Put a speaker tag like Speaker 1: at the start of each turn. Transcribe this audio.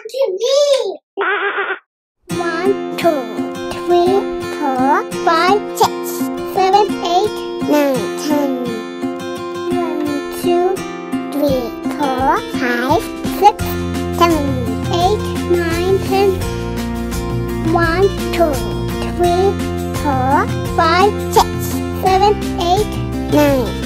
Speaker 1: to me. 1, 2, 3, 4, 5, 6, 7, 8, 9, 10. 1, 2, 3, 4, 5, 6, 7, 8, 9, 10. 1, 2, 3, 4, 5, 6, 7, 8, 9.